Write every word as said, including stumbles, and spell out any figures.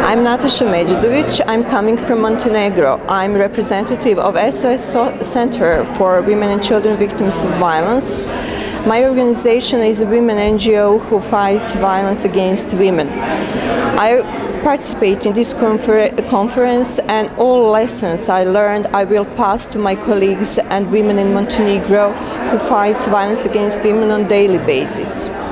I'm Natasa Medjedovic. I'm coming from Montenegro. I'm representative of S O S Center for Women and Children Victims of Violence. My organization is a women N G O who fights violence against women. I participate in this confer conference, and all lessons I learned I will pass to my colleagues and women in Montenegro who fights violence against women on a daily basis.